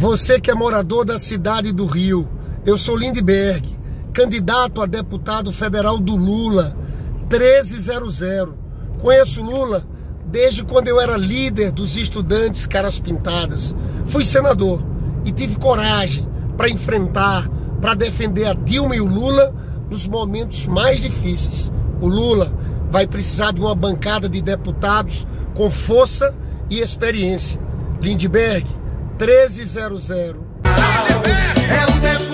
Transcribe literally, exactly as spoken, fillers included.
Você que é morador da cidade do Rio, eu sou Lindbergh, candidato a deputado federal do Lula, treze zero zero. Conheço Lula desde quando eu era líder dos estudantes Caras Pintadas. Fui senador e tive coragem para enfrentar, para defender a Dilma e o Lula nos momentos mais difíceis. O Lula vai precisar de uma bancada de deputados com força e experiência. Lindbergh, treze zero zero. É o